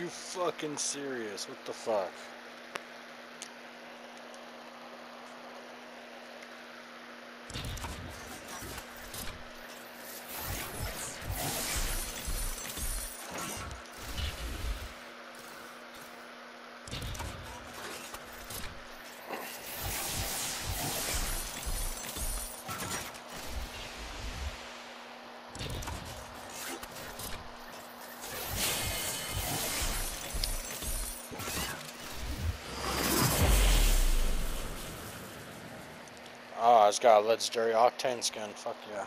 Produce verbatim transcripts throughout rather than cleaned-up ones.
you fucking serious? What the fuck? Oh, it's got a legendary Octane skin. Fuck yeah.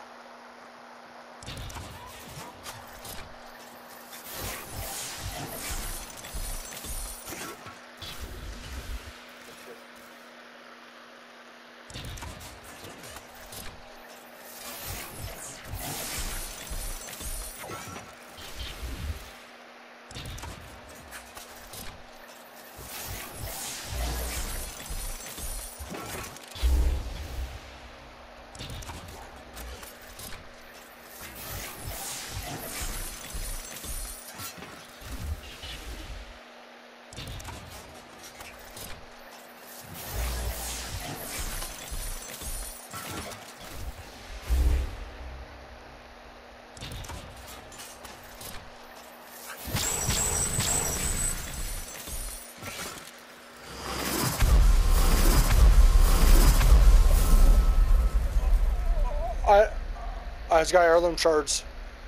I, I just got heirloom shards.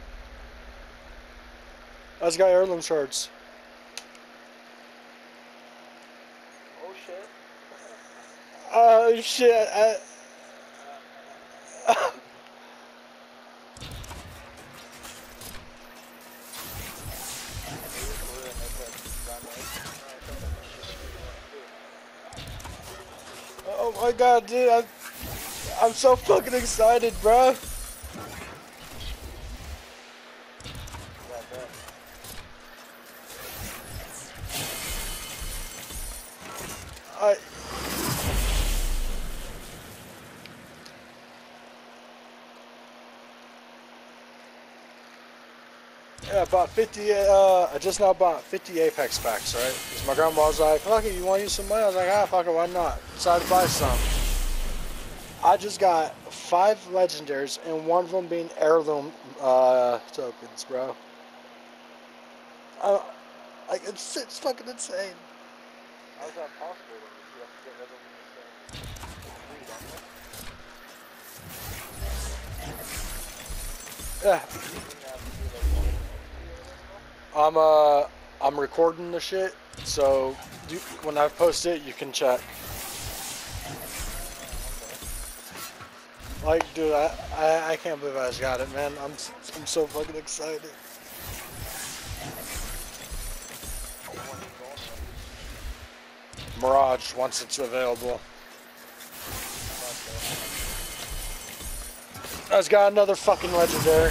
I just got heirloom shards. Oh shit. Oh shit. I, oh my god, dude. I'm, I'm so fucking excited, bro. I... Yeah, I bought fifty, uh, I just now bought fifty Apex packs, right? Because my grandma was like, fuck it, you want to use some money? I was like, ah, fuck it, why not? Decided to buy some. I just got five legendaries, and one of them being heirloom uh, tokens, bro. Uh, like, it's, it's fucking insane. How's that possible though? You have to get rid of them in the same Yeah. I'm, uh, I'm recording the shit, so you, when I post it, you can check. Like, dude, I, I, I can't believe I just got it, man. I'm, I'm so fucking excited. Mirage, once it's available. I just got another fucking legendary.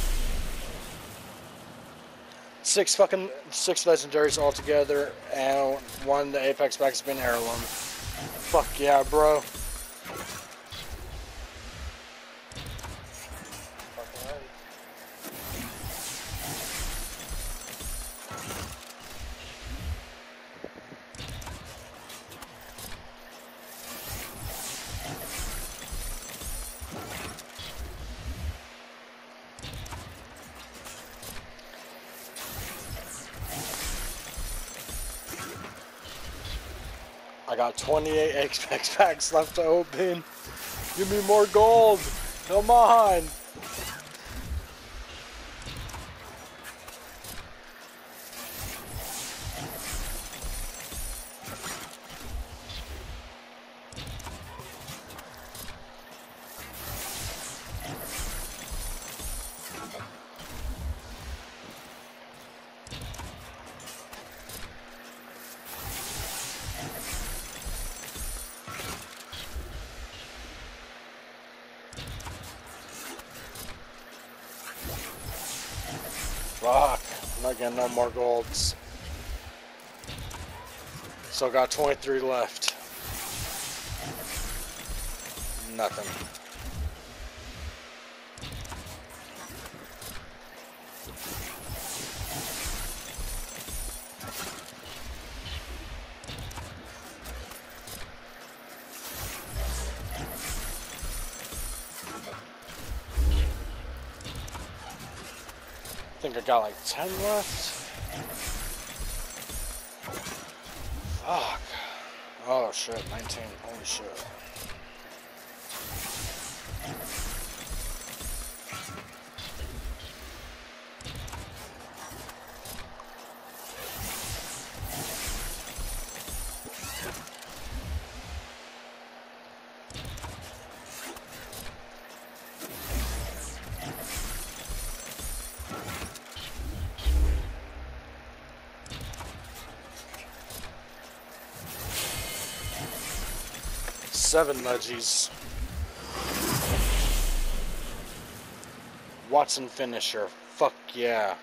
Six fucking, six legendaries altogether, and one, the Apex pack has been heirloom. Fuck yeah, bro. I got twenty-eight Apex packs left to open. Give me more gold. Come on. Fuck, I'm not getting no more golds. Still got twenty-three left. Nothing. think I got like ten left. Fuck. Oh shit, nineteen. Holy shit. Seven leggies. Watson finisher. Fuck yeah.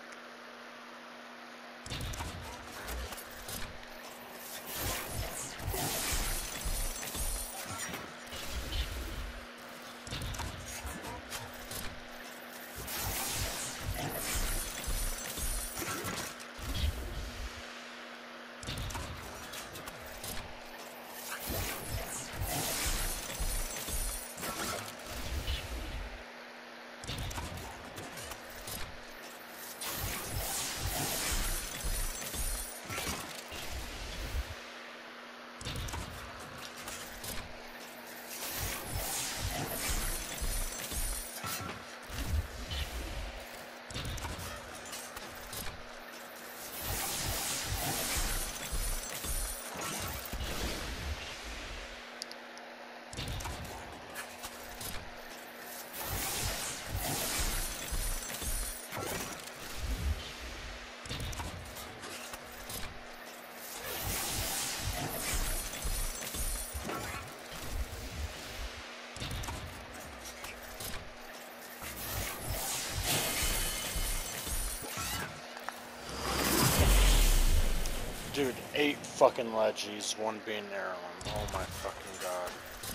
Dude, eight fucking leggies, one being heirloom. Oh my fucking god.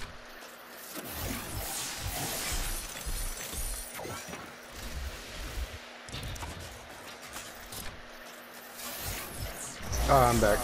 Oh, I'm back.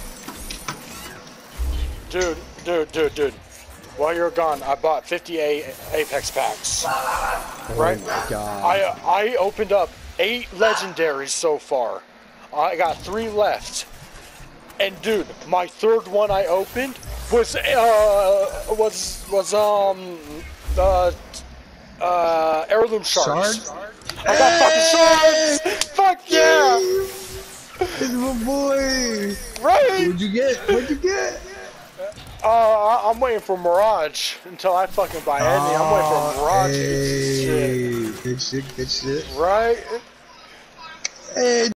Dude, dude, dude, dude. While you're gone, I bought fifty-eight Apex packs. Oh Right? my god. I I opened up eight legendaries so far. I got three left. And dude, my third one I opened was uh was was um uh uh heirloom shards. Shards? I got Hey! fucking shards. Fuck yeah! It's my boy. Right? What'd you get? What'd you get? Uh, I- I'm waiting for Mirage until I fucking buy any. I'm waiting for Mirage. Hey, Shit. good shit, good shit. Right? Hey.